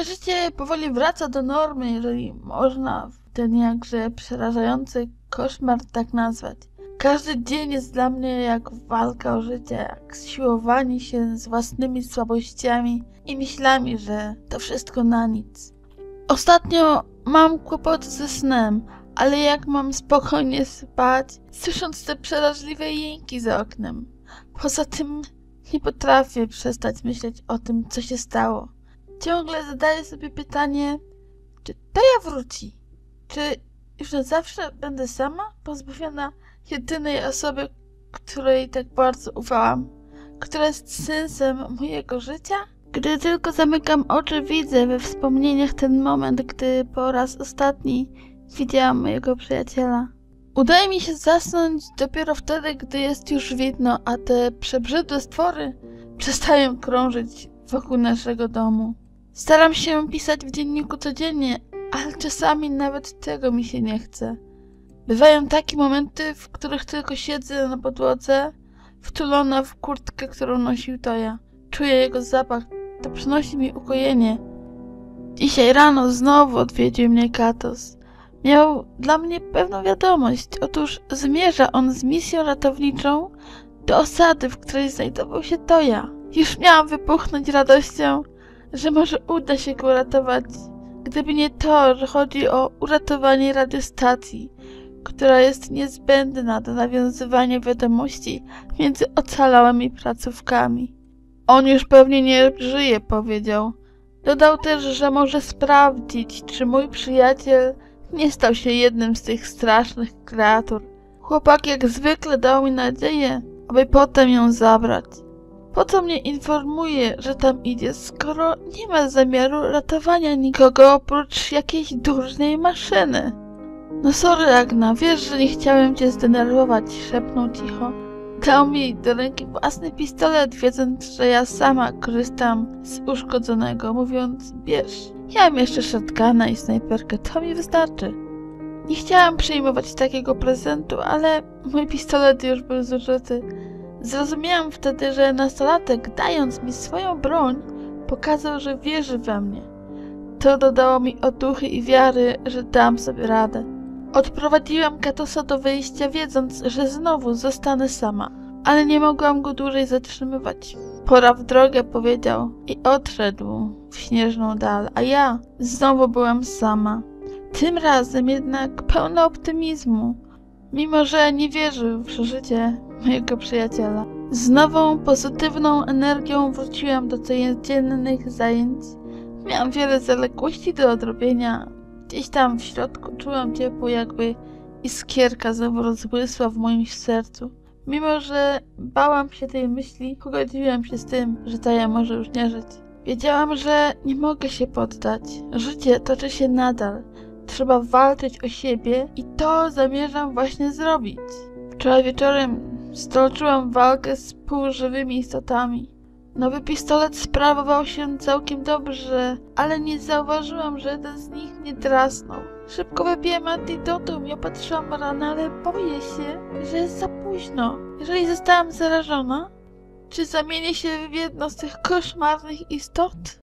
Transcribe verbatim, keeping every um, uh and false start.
życie powoli wraca do normy, jeżeli można ten jakże przerażający koszmar tak nazwać. Każdy dzień jest dla mnie jak walka o życie, jak siłowanie się z własnymi słabościami i myślami, że to wszystko na nic. Ostatnio mam kłopoty ze snem, ale jak mam spokojnie spać, słysząc te przeraźliwe jęki za oknem. Poza tym nie potrafię przestać myśleć o tym, co się stało. Ciągle zadaję sobie pytanie, czy to ja wróci? Czy już na zawsze będę sama, pozbawiona jedynej osoby, której tak bardzo ufałam, która jest sensem mojego życia? Gdy tylko zamykam oczy, widzę we wspomnieniach ten moment, gdy po raz ostatni widziałam mojego przyjaciela. Udaje mi się zasnąć dopiero wtedy, gdy jest już widno, a te przebrzydłe stwory przestają krążyć wokół naszego domu. Staram się pisać w dzienniku codziennie, ale czasami nawet tego mi się nie chce. Bywają takie momenty, w których tylko siedzę na podłodze, wtulona w kurtkę, którą nosił Toja. Czuję jego zapach, to przynosi mi ukojenie. Dzisiaj rano znowu odwiedził mnie Katos. Miał dla mnie pewną wiadomość. Otóż zmierza on z misją ratowniczą do osady, w której znajdował się Toja. Już miałam wybuchnąć radością, że może uda się go uratować. Gdyby nie to, że chodzi o uratowanie radiostacji, która jest niezbędna do nawiązywania wiadomości między ocalałymi placówkami. On już pewnie nie żyje, powiedział. Dodał też, że może sprawdzić, czy mój przyjaciel nie stał się jednym z tych strasznych kreatur. Chłopak jak zwykle dał mi nadzieję, aby potem ją zabrać. Po co mnie informuje, że tam idzie, skoro nie ma zamiaru ratowania nikogo oprócz jakiejś durnej maszyny? No sorry, Agna, wiesz, że nie chciałem cię zdenerwować, szepnął cicho. Dał mi do ręki własny pistolet, wiedząc, że ja sama korzystam z uszkodzonego, mówiąc, bierz, ja mam jeszcze shotguna i snajperkę, to mi wystarczy. Nie chciałam przyjmować takiego prezentu, ale mój pistolet już był zużyty. Zrozumiałam wtedy, że nastolatek, dając mi swoją broń, pokazał, że wierzy we mnie. To dodało mi otuchy i wiary, że dam sobie radę. Odprowadziłam Katosa do wyjścia, wiedząc, że znowu zostanę sama, ale nie mogłam go dłużej zatrzymywać. Pora w drogę, powiedział i odszedł w śnieżną dal, a ja znowu byłam sama. Tym razem jednak pełna optymizmu, mimo że nie wierzył w przeżycie mojego przyjaciela. Z nową, pozytywną energią wróciłam do codziennych zajęć. Miałam wiele zaległości do odrobienia. Gdzieś tam w środku czułam ciepło, jakby iskierka znowu rozbłysła w moim sercu. Mimo że bałam się tej myśli, pogodziłam się z tym, że Taja może już nie żyć. Wiedziałam, że nie mogę się poddać. Życie toczy się nadal. Trzeba walczyć o siebie i to zamierzam właśnie zrobić. Wczoraj wieczorem stoczyłam walkę z półżywymi istotami. Nowy pistolet sprawował się całkiem dobrze, ale nie zauważyłam, że jeden z nich mnie drasnął. Szybko wypiłem antidotum i opatrzyłam ranę, ale boję się, że jest za późno. Jeżeli zostałam zarażona, czy zamienię się w jedno z tych koszmarnych istot?